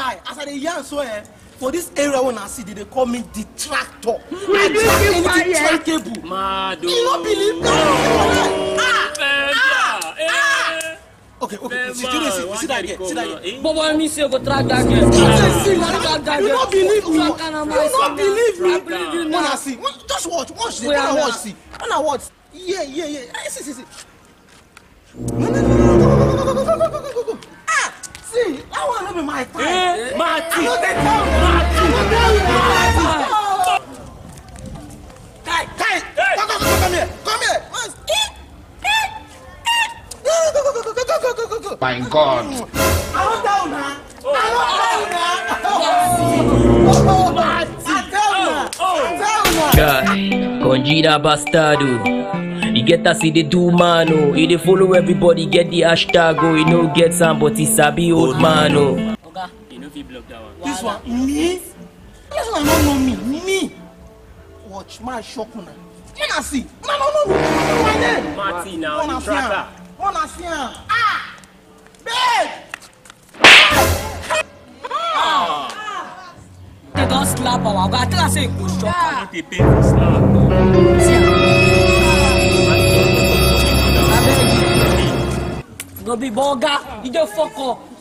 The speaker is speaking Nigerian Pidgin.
Guy, as I yarn so for this area when I see they call me the tractor. I track cable. Mado. You don't believe that? Okay. See that again. Bobo, me say go track that again. You don't believe me. You don't believe me. When I see, just watch it. When I watch. Yeah. See. No. Go. See, that one not be my time. Marty. Kai. Come here. Go. My God. I don't down now. Conjida bastardo. You get to see the two man, oh. You dey follow everybody, get the hashtag, oh. You know get some, but he sabi old man, oh. Okay, you know if you block that one. This one, me? This one don't know me. Watch my shock now. When I see, no. My name. Marty now, the tracker. Wanna see him? Babe! They don't slap our guy. I tell her say go shock. They pay for slap. Go be burger. You just fuck up.